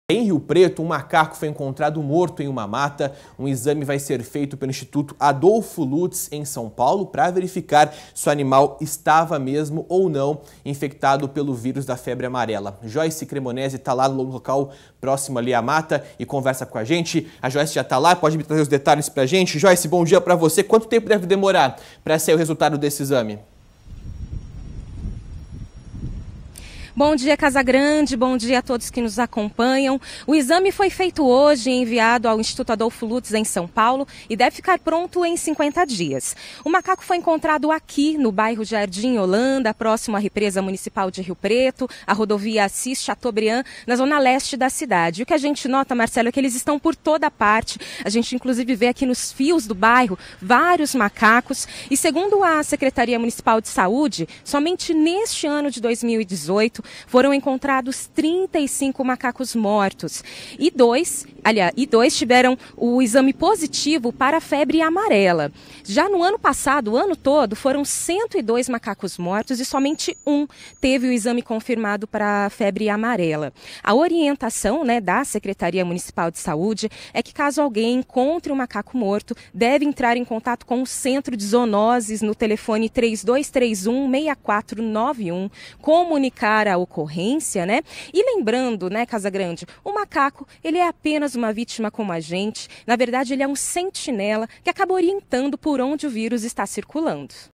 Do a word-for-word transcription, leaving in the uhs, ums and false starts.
Em Rio Preto, um macaco foi encontrado morto em uma mata. Um exame vai ser feito pelo Instituto Adolfo Lutz, em São Paulo, para verificar se o animal estava mesmo ou não infectado pelo vírus da febre amarela. Joyce Cremonese está lá no local próximo ali à mata e conversa com a gente. A Joyce já está lá, pode me trazer os detalhes para a gente? Joyce, bom dia para você. Quanto tempo deve demorar para sair o resultado desse exame? Bom dia, Casagrande, bom dia a todos que nos acompanham. O exame foi feito hoje e enviado ao Instituto Adolfo Lutz em São Paulo e deve ficar pronto em cinquenta dias. O macaco foi encontrado aqui no bairro Jardim Holanda, próximo à represa municipal de Rio Preto, a rodovia Assis Chateaubriand, na zona leste da cidade. O que a gente nota, Marcelo, é que eles estão por toda parte. A gente inclusive vê aqui nos fios do bairro vários macacos e, segundo a Secretaria Municipal de Saúde, somente neste ano de dois mil e dezoito foram encontrados trinta e cinco macacos mortos e dois, aliás, e dois tiveram o exame positivo para a febre amarela. Já no ano passado, o ano todo, foram cento e dois macacos mortos e somente um teve o exame confirmado para a febre amarela. A orientação, né, da Secretaria Municipal de Saúde é que, caso alguém encontre um macaco morto, deve entrar em contato com o Centro de Zoonoses no telefone três dois três um, seis quatro nove um, comunicar a ocorrência, né? E lembrando, né, Casagrande, o macaco, ele é apenas uma vítima como a gente. Na verdade, ele é um sentinela que acaba orientando por onde o vírus está circulando.